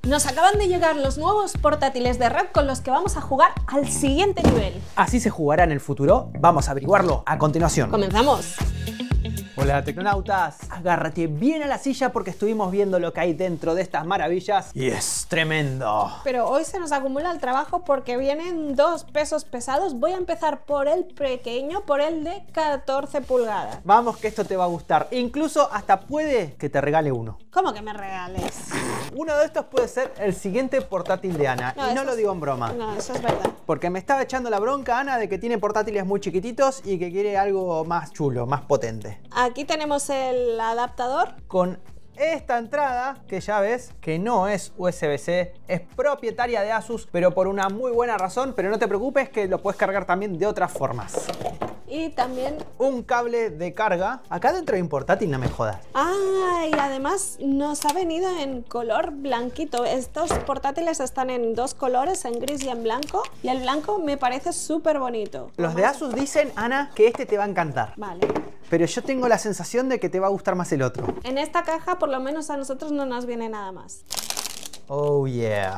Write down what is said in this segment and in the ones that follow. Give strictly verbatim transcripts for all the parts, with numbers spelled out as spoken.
Nos acaban de llegar los nuevos portátiles de R O G con los que vamos a jugar al siguiente nivel. ¿Así se jugará en el futuro? Vamos a averiguarlo a continuación. ¡Comenzamos! Hola tecnonautas, agárrate bien a la silla porque estuvimos viendo lo que hay dentro de estas maravillas y es tremendo. Pero hoy se nos acumula el trabajo porque vienen dos pesos pesados. Voy a empezar por el pequeño, por el de catorce pulgadas. Vamos que esto te va a gustar, incluso hasta puede que te regale uno. ¿Cómo que me regales? Uno de estos puede ser el siguiente portátil de Ana, no, y no lo digo en broma. No, eso es verdad. Porque me estaba echando la bronca Ana de que tiene portátiles muy chiquititos y que quiere algo más chulo, más potente. Aquí tenemos el adaptador con esta entrada que ya ves que no es U S B C, es propietaria de Asus, pero por una muy buena razón. Pero no te preocupes que lo puedes cargar también de otras formas. Y también un cable de carga. Acá dentro hay un portátil, no me jodas. Ah, y además nos ha venido en color blanquito. Estos portátiles están en dos colores, en gris y en blanco. Y el blanco me parece súper bonito. Los de Asus dicen, Ana, que este te va a encantar. Vale. Pero yo tengo la sensación de que te va a gustar más el otro. En esta caja, por lo menos a nosotros no nos viene nada más. Oh, yeah.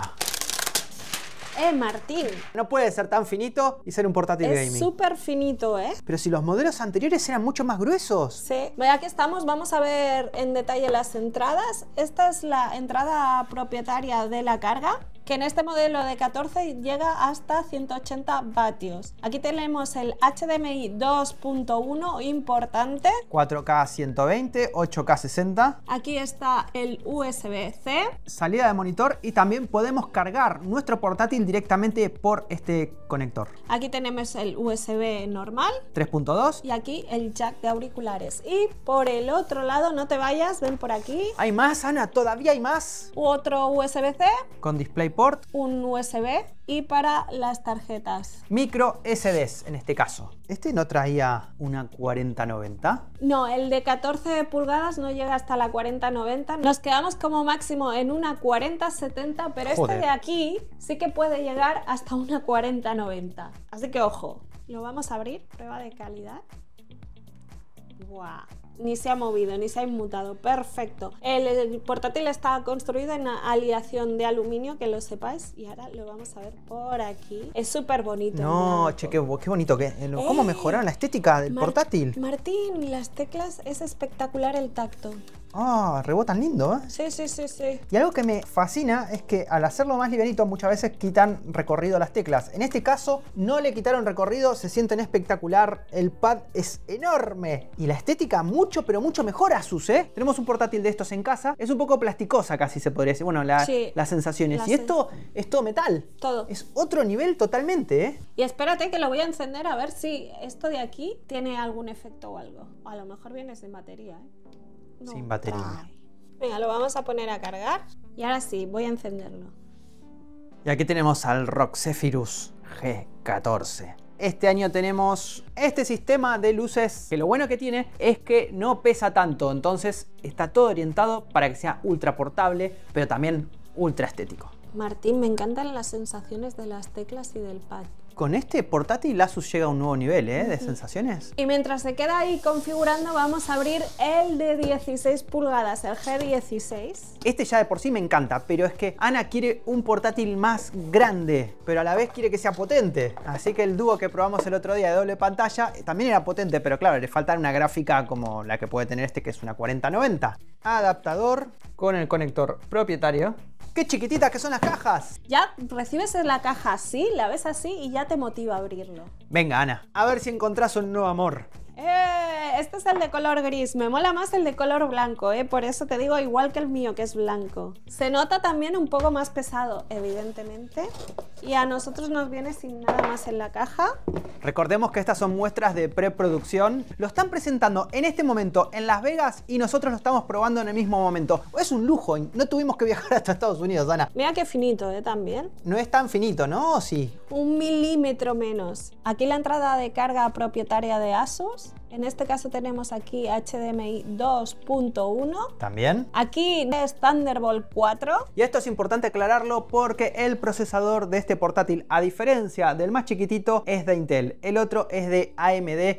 Eh, Martín. No puede ser tan finito y ser un portátil de gaming. Es súper finito, ¿eh? Pero si los modelos anteriores eran mucho más gruesos. Sí. Ya que estamos, vamos a ver en detalle las entradas. Esta es la entrada propietaria de la carga, que en este modelo de catorce llega hasta ciento ochenta vatios. Aquí tenemos el H D M I dos punto uno, importante. cuatro K ciento veinte, ocho K sesenta. Aquí está el U S B C. Salida de monitor y también podemos cargar nuestro portátil directamente por este conector. Aquí tenemos el U S B normal. tres punto dos. Y aquí el jack de auriculares. Y por el otro lado, no te vayas, ven por aquí. ¿Hay más, Ana? ¿Todavía hay más? Otro U S B C. Con DisplayPort. Un U S B y para las tarjetas. Micro S Ds en este caso. ¿Este no traía una cuarenta noventa? No, el de catorce pulgadas no llega hasta la cuarenta noventa. Nos quedamos como máximo en una cuarenta setenta, pero Joder. Este de aquí sí que puede llegar hasta una cuarenta noventa. Así que ojo, lo vamos a abrir, prueba de calidad. ¡Guau! Ni se ha movido, ni se ha inmutado. Perfecto. El, el portátil está construido en aleación de aluminio, que lo sepáis. Y ahora lo vamos a ver por aquí. Es súper bonito. No, che, qué, qué bonito que. ¿Cómo eh, mejoraron la estética del Mar portátil? Martín, las teclas, es espectacular el tacto. Ah, rebotan lindo, ¿eh? Sí, sí, sí, sí. Y algo que me fascina es que al hacerlo más livianito muchas veces quitan recorrido a las teclas. En este caso no le quitaron recorrido, se sienten espectacular. El pad es enorme y la estética mucho, pero mucho mejor Asus, ¿eh? Tenemos un portátil de estos en casa. Es un poco plasticosa casi se podría decir. Bueno, la, sí, las sensaciones. la y esto es todo metal. Todo. Es otro nivel totalmente, ¿eh? Y espérate que lo voy a encender a ver si esto de aquí tiene algún efecto o algo. A lo mejor viene sin batería, ¿eh? No. Sin batería. Ay. Venga, lo vamos a poner a cargar. Y ahora sí, voy a encenderlo. Y aquí tenemos al R O G Zephyrus G catorce. Este año tenemos este sistema de luces que lo bueno que tiene es que no pesa tanto. Entonces está todo orientado para que sea ultra portable, pero también ultra estético. Martín, me encantan las sensaciones de las teclas y del pad. Con este portátil Asus llega a un nuevo nivel, ¿eh? De sensaciones. Y mientras se queda ahí configurando, vamos a abrir el de dieciséis pulgadas, el G dieciséis. Este ya de por sí me encanta, pero es que Ana quiere un portátil más grande, pero a la vez quiere que sea potente. Así que el dúo que probamos el otro día de doble pantalla también era potente, pero claro, le falta una gráfica como la que puede tener este, que es una cuarenta noventa. Adaptador con el conector propietario. ¡Qué chiquititas que son las cajas! Ya recibes la caja así, la ves así y ya te motiva a abrirlo. Venga, Ana, a ver si encontrás un nuevo amor. ¡Eh! Este es el de color gris. Me mola más el de color blanco, ¿eh? Por eso te digo, igual que el mío, que es blanco. Se nota también un poco más pesado, evidentemente. Y a nosotros nos viene sin nada más en la caja. Recordemos que estas son muestras de preproducción. Lo están presentando en este momento en Las Vegas y nosotros lo estamos probando en el mismo momento. Es un lujo, no tuvimos que viajar hasta Estados Unidos, Ana. Mira qué finito, ¿eh? También. No es tan finito, ¿no? ¿O sí? Un milímetro menos. Aquí la entrada de carga propietaria de Asus. En este caso tenemos aquí H D M I dos punto uno. También. Aquí es Thunderbolt cuatro. Y esto es importante aclararlo porque el procesador de este portátil, a diferencia del más chiquitito, es de Intel. El otro es de A M D y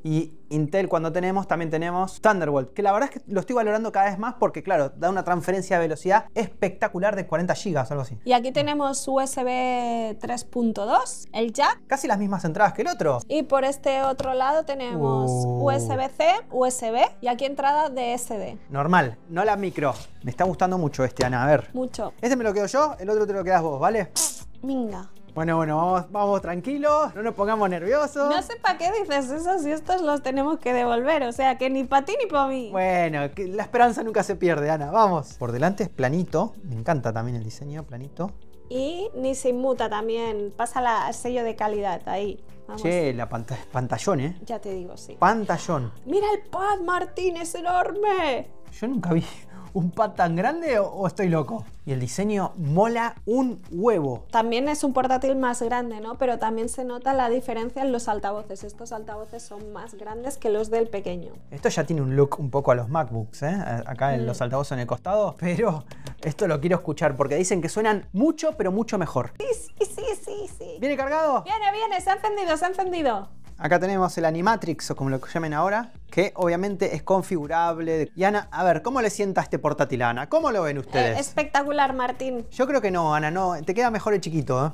Intel cuando tenemos, también tenemos Thunderbolt, que la verdad es que lo estoy valorando cada vez más porque, claro, da una transferencia de velocidad espectacular de cuarenta gigas, algo así. Y aquí tenemos U S B tres punto dos, el jack. Casi las mismas entradas que el otro. Y por este otro lado tenemos Uh. U S B C, U S B y aquí entrada de S D. Normal, no la micro. Me está gustando mucho este, Ana, a ver. Mucho. Este me lo quedo yo, el otro te lo quedas vos, ¿vale? Minga. Bueno, bueno, vamos, vamos tranquilos, no nos pongamos nerviosos. No sé para qué dices eso si estos los tenemos que devolver, o sea que ni para ti ni para mí. Bueno, que la esperanza nunca se pierde, Ana, vamos. Por delante es planito, me encanta también el diseño, planito. Y ni se inmuta también, pasa la, el sello de calidad ahí. Vamos. Che, la panta pantallón, ¿eh? Ya te digo, sí. Pantallón. Mira el pad, Martín, es enorme. Yo nunca vi un pad tan grande o, o estoy loco. Y el diseño mola un huevo. También es un portátil más grande, ¿no? Pero también se nota la diferencia en los altavoces. Estos altavoces son más grandes que los del pequeño. Esto ya tiene un look un poco a los MacBooks, ¿eh? Acá en Mm. los altavoces en el costado. Pero esto lo quiero escuchar porque dicen que suenan mucho, pero mucho mejor. Sí, sí, sí, sí, sí. ¿Viene cargado? Viene, viene, se ha encendido, se ha encendido. Acá tenemos el Animatrix, o como lo llamen ahora, que obviamente es configurable. Y Ana, a ver, ¿cómo le sienta este portátil a Ana? ¿Cómo lo ven ustedes? Eh, espectacular, Martín. Yo creo que no, Ana, no. Te queda mejor el chiquito, ¿eh?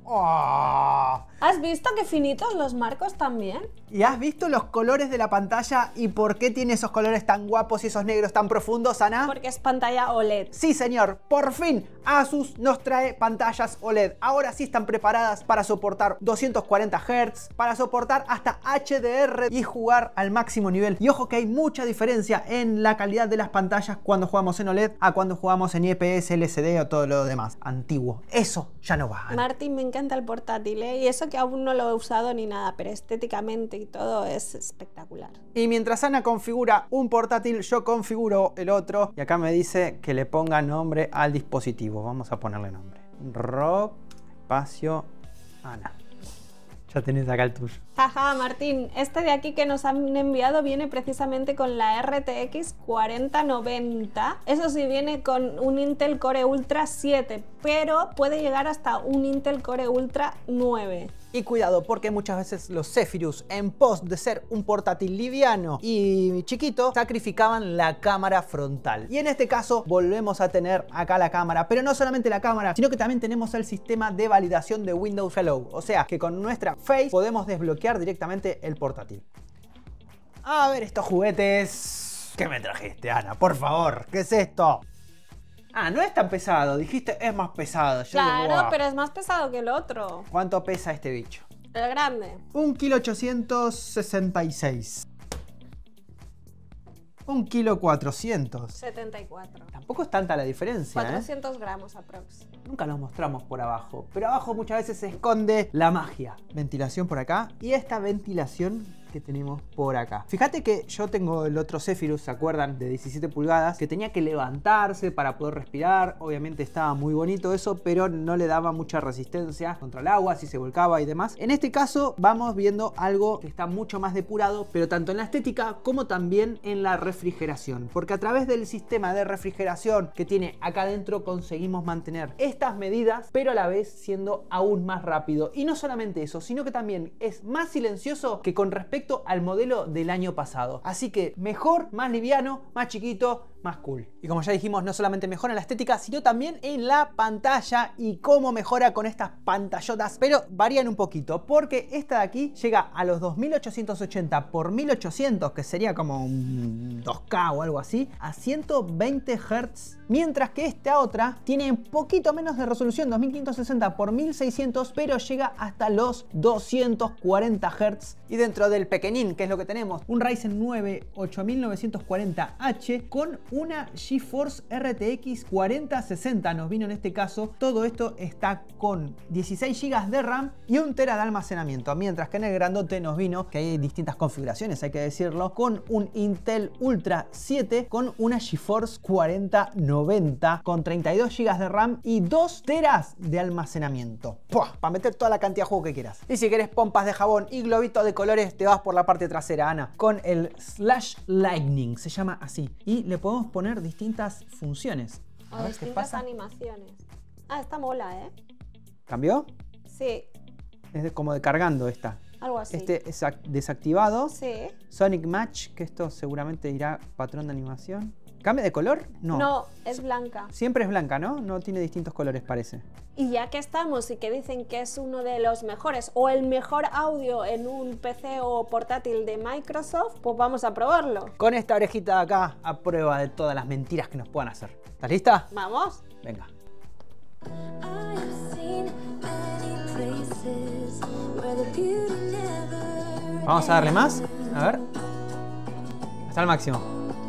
¡Oh! ¿Has visto qué finitos los marcos también? ¿Y has visto los colores de la pantalla y por qué tiene esos colores tan guapos y esos negros tan profundos, Ana? Porque es pantalla O L E D. Sí, señor, por fin Asus nos trae pantallas O L E D. Ahora sí están preparadas para soportar doscientos cuarenta hertz, para soportar hasta H D R y jugar al máximo nivel. Y ojo que hay mucha diferencia en la calidad de las pantallas cuando jugamos en O L E D a cuando jugamos en I P S, L C D o todo lo demás antiguo. Eso ya no va, Ana. Martín, me encanta el portátil, ¿eh? Y eso que aún no lo he usado ni nada, pero estéticamente y todo es espectacular. Y mientras Ana configura un portátil, yo configuro el otro. Y acá me dice que le ponga nombre al dispositivo. Vamos a ponerle nombre. Rob, espacio, Ana. Ya tenés acá el tuyo. Jaja, Martín, este de aquí que nos han enviado viene precisamente con la R T X cuarenta noventa. Eso sí, viene con un Intel Core Ultra siete, pero puede llegar hasta un Intel Core Ultra nueve. Y cuidado, porque muchas veces los Zephyrus, en pos de ser un portátil liviano y chiquito, sacrificaban la cámara frontal. Y en este caso volvemos a tener acá la cámara, pero no solamente la cámara, sino que también tenemos el sistema de validación de Windows Hello. O sea, que con nuestra Face podemos desbloquear directamente el portátil. A ver estos juguetes. ¿Qué me trajiste, Ana? Por favor, ¿qué es esto? Ah, no es tan pesado. Dijiste es más pesado. Yo Claro, digo, "Buah". pero es más pesado que el otro. ¿Cuánto pesa este bicho? El grande. Un kilo ochocientos sesenta y seis. Un kilo cuatrocientos. setenta y cuatro. Tampoco es tanta la diferencia, ¿eh? cuatrocientos gramos aprox. Nunca los mostramos por abajo, pero abajo muchas veces se esconde la magia. Ventilación por acá y esta ventilación que tenemos por acá. Fíjate que yo tengo el otro Zephyrus, ¿se acuerdan? De diecisiete pulgadas, que tenía que levantarse para poder respirar. Obviamente estaba muy bonito eso, pero no le daba mucha resistencia contra el agua, si se volcaba y demás. En este caso vamos viendo algo que está mucho más depurado, pero tanto en la estética como también en la refrigeración. Porque a través del sistema de refrigeración que tiene acá adentro conseguimos mantener estas medidas, pero a la vez siendo aún más rápido. Y no solamente eso, sino que también es más silencioso que con respecto al modelo del año pasado. Así que mejor, más liviano, más chiquito, más cool. Y como ya dijimos, no solamente mejora en la estética, sino también en la pantalla y cómo mejora con estas pantallotas, pero varían un poquito, porque esta de aquí llega a los dos mil ochocientos ochenta por mil ochocientos, que sería como un dos K o algo así, a ciento veinte hertz, mientras que esta otra tiene un poquito menos de resolución, dos mil quinientos sesenta por mil seiscientos, pero llega hasta los doscientos cuarenta hertz. Y dentro del pequeñín, que es lo que tenemos, un Ryzen nueve ocho mil novecientos cuarenta H con una GeForce R T X cuarenta sesenta. Nos vino en este caso, todo esto está con dieciséis gigas de RAM y un tera de almacenamiento, mientras que en el grandote nos vino, que hay distintas configuraciones, hay que decirlo, con un Intel Ultra siete con una GeForce cuarenta noventa con treinta y dos gigas de RAM y dos teras de almacenamiento. Para meter toda la cantidad de juego que quieras. Y si querés pompas de jabón y globitos de colores, te vas por la parte trasera, Ana, con el Slash Lightning, se llama así. Y le podemos poner distintas funciones. O A ver qué distintas pasa. animaciones. Ah, esta mola, ¿eh? ¿Cambió? Sí. Es de- como de cargando esta. Algo así. Este es desactivado. Sí. Sonic Match, que esto seguramente dirá patrón de animación. ¿Cambia de color? No. No, es blanca. Siempre es blanca, ¿no? No tiene distintos colores, parece. Y ya que estamos y que dicen que es uno de los mejores o el mejor audio en un P C o portátil de Microsoft, pues vamos a probarlo. Con esta orejita de acá, a prueba de todas las mentiras que nos puedan hacer. ¿Estás lista? Vamos. Venga. Vamos a darle más. A ver. Hasta el máximo.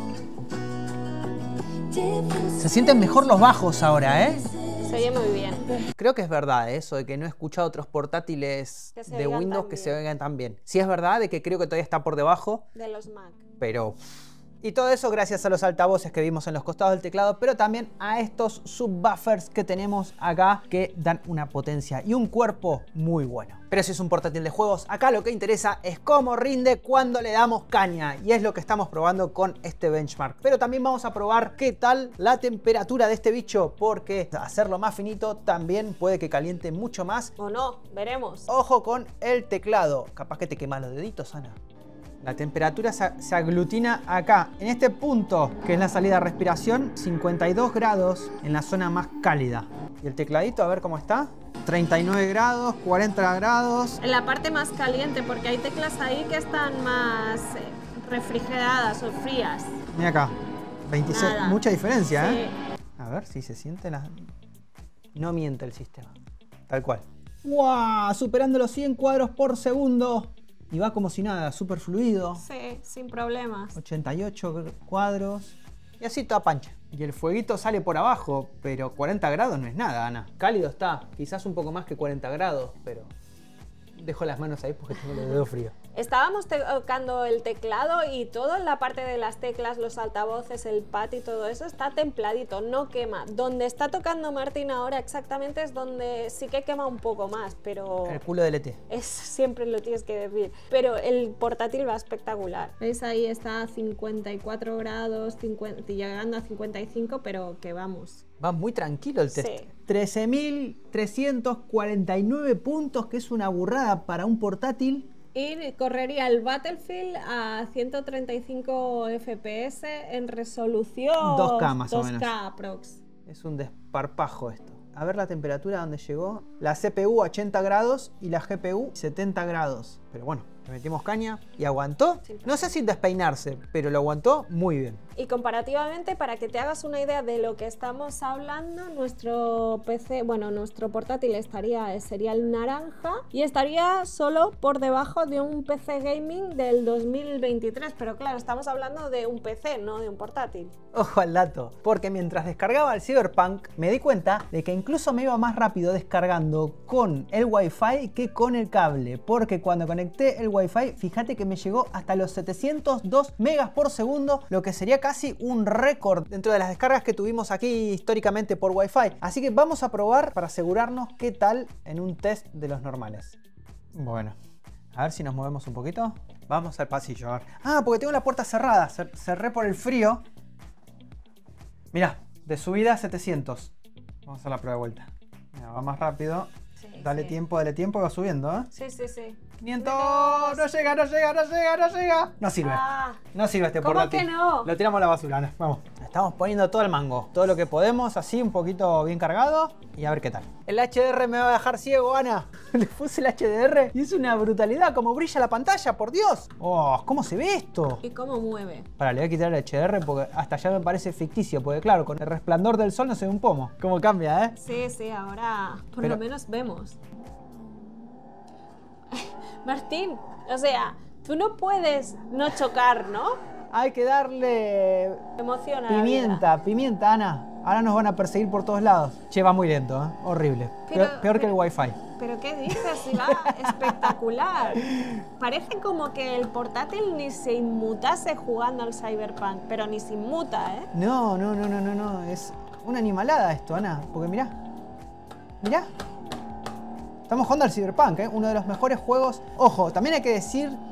Se sienten mejor los bajos ahora, ¿eh? Se oye muy bien. Creo que es verdad eso de que no he escuchado otros portátiles de Windows que se oigan tan bien. Sí es verdad de que creo que todavía está por debajo de los Mac. Pero... Y todo eso gracias a los altavoces que vimos en los costados del teclado, pero también a estos subwoofers que tenemos acá que dan una potencia y un cuerpo muy bueno. Pero si es un portátil de juegos, acá lo que interesa es cómo rinde cuando le damos caña. Y es lo que estamos probando con este benchmark. Pero también vamos a probar qué tal la temperatura de este bicho, porque hacerlo más finito también puede que caliente mucho más. O no, veremos. Ojo con el teclado. Capaz que te quema los deditos, Ana. La temperatura se, se aglutina acá, en este punto, que es la salida de respiración, cincuenta y dos grados en la zona más cálida. Y el tecladito, a ver cómo está. treinta y nueve grados, cuarenta grados. En la parte más caliente, porque hay teclas ahí que están más refrigeradas o frías. Mira acá, veintiséis, Nada. Mucha diferencia, ¿eh? Sí. A ver si se siente la... No miente el sistema, tal cual. ¡Wow! Superando los cien cuadros por segundo. Y va como si nada, súper fluido. Sí, sin problemas. ochenta y ocho cuadros. Y así toda pancha. Y el fueguito sale por abajo, pero cuarenta grados no es nada, Ana. Cálido está, quizás un poco más que cuarenta grados, pero... Dejo las manos ahí porque tengo los dedos fríos. Estábamos tocando el teclado y todo en la parte de las teclas, los altavoces, el pad y todo eso está templadito, no quema. Donde está tocando Martín ahora exactamente es donde sí que quema un poco más, pero... El culo del E T. Es, siempre lo tienes que decir. Pero el portátil va espectacular. ¿Veis? Ahí está a cincuenta y cuatro grados, cincuenta, llegando a cincuenta y cinco, pero que vamos. Va muy tranquilo el test. Sí. trece mil trescientos cuarenta y nueve puntos, que es una burrada para un portátil. Y correría el Battlefield a ciento treinta y cinco F P S en resolución dos K más o dos K menos. aprox. Es un desparpajo esto. A ver la temperatura donde llegó. La C P U a ochenta grados y la G P U setenta grados. Pero bueno, le metimos caña y aguantó. No sé sin despeinarse, pero lo aguantó muy bien. Y comparativamente, para que te hagas una idea de lo que estamos hablando, nuestro P C, bueno, nuestro portátil estaría, sería el naranja y estaría solo por debajo de un P C gaming del dos mil veintitrés. Pero claro, estamos hablando de un P C, no de un portátil. Ojo al dato, porque mientras descargaba el Cyberpunk me di cuenta de que incluso me iba más rápido descargando con el Wi-Fi que con el cable, porque cuando conecté el Wi-Fi, fíjate que me llegó hasta los setecientos dos megas por segundo, lo que sería casi un récord dentro de las descargas que tuvimos aquí históricamente por Wi-Fi. Así que vamos a probar para asegurarnos qué tal en un test de los normales. Bueno, a ver si nos movemos un poquito. Vamos al pasillo, a ver. Ah, porque tengo la puerta cerrada, Cer- cerré por el frío. Mirá, de subida setecientos. Vamos a hacer la prueba de vuelta. Mirá, va más rápido. Sí, Dale sí. tiempo, dale tiempo y va subiendo, ¿eh? Sí, sí, sí. quinientos. No llega, no llega, no llega, no llega. No sirve. Ah, No sirve este ¿cómo portátil. que no? Lo tiramos a la basura, ¿no? Vamos. Estamos poniendo todo el mango. Todo lo que podemos, así, un poquito bien cargado. Y a ver qué tal. El H D R me va a dejar ciego, Ana. Le puse el H D R y es una brutalidad. Como brilla la pantalla, por Dios. Oh, ¿cómo se ve esto? ¿y cómo mueve? Para, le voy a quitar el H D R porque hasta ya me parece ficticio. Porque claro, con el resplandor del sol no se ve un pomo. ¿Cómo cambia, eh? Sí, sí, ahora por Pero- lo menos vemos. Martín, o sea, tú no puedes no chocar, ¿no? Hay que darle Emoción a la vida. pimienta, pimienta, Ana. Ahora nos van a perseguir por todos lados. Che, va muy lento, ¿eh? Horrible. Pero- peor peor que el pero- Wi-Fi. ¿Pero qué dices? Si va espectacular. Parece como que el portátil ni se inmutase jugando al Cyberpunk, pero ni se inmuta, ¿eh? No, no, no, no, no, no. Es una animalada esto, Ana. Porque mirá. Mirá. Estamos jugando al Cyberpunk, ¿eh? Uno de los mejores juegos. Ojo, también hay que decir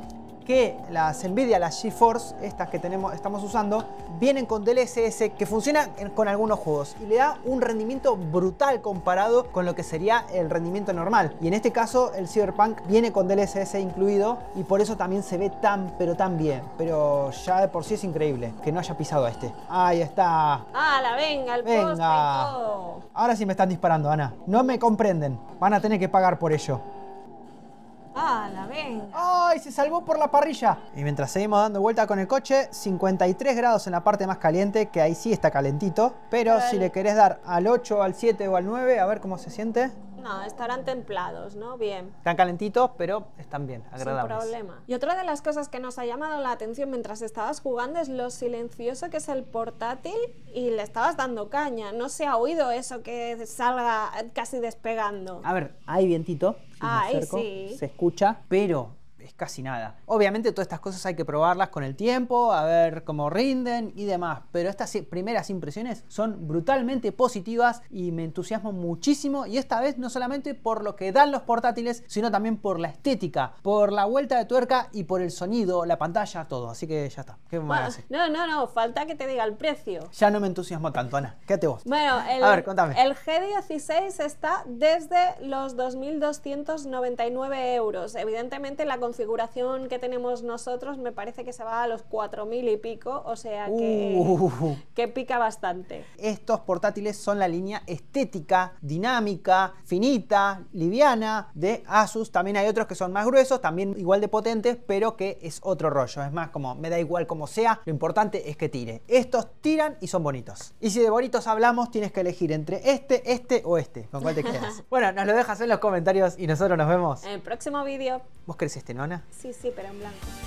que las Nvidia, las GeForce, estas que tenemos, estamos usando, vienen con D L S S que funciona con algunos juegos y le da un rendimiento brutal comparado con lo que sería el rendimiento normal. Y en este caso el Cyberpunk viene con D L S S incluido y por eso también se ve tan pero tan bien. Pero ya de por sí es increíble que no haya pisado a este. Ahí está. ¡Ah, la venga! El Venga. poste y todo. Ahora sí me están disparando, Ana. No me comprenden. Van a tener que pagar por ello. ¡Ah, la venga! ¡Ay! Se salvó por la parrilla. Y mientras seguimos dando vuelta con el coche, cincuenta y tres grados en la parte más caliente, que ahí sí está calentito. Pero Pero si el- le querés dar al ocho, al siete o al nueve, a ver cómo se siente. No, estarán templados, ¿no? Bien. Están calentitos, pero están bien, agradables. Sin problema. Y otra de las cosas que nos ha llamado la atención mientras estabas jugando es lo silencioso que es el portátil y le estabas dando caña. No se ha oído eso que salga casi despegando. A ver, hay vientito. Si me Ah, ahí acerco, sí. se escucha, pero es casi nada. Obviamente todas estas cosas hay que probarlas con el tiempo, a ver cómo rinden y demás. Pero estas i- primeras impresiones son brutalmente positivas y me entusiasmo muchísimo. Y esta vez no solamente por lo que dan los portátiles, sino también por la estética, por la vuelta de tuerca y por el sonido, la pantalla, todo. Así que ya está. ¿Qué me Bueno, hace? no, no, no, falta que te diga el precio. Ya no me entusiasmo tanto, Ana. Quédate vos. Bueno, el, A ver, contame. el G dieciséis está desde los dos mil doscientos noventa y nueve euros. Evidentemente la configuración que tenemos nosotros me parece que se va a los cuatro mil y pico, o sea que, Uh. que pica bastante. Estos portátiles son la línea estética, dinámica, finita, liviana de Asus. También hay otros que son más gruesos, también igual de potentes, pero que es otro rollo. Es más, como me da igual como sea, lo importante es que tire. Estos tiran y son bonitos. Y si de bonitos hablamos, tienes que elegir entre este, este o este. ¿Con cuál te quedas? Bueno, nos lo dejas en los comentarios y nosotros nos vemos. En el próximo vídeo, ¿Vos querés este, no, Ana? sí, sí, pero en blanco.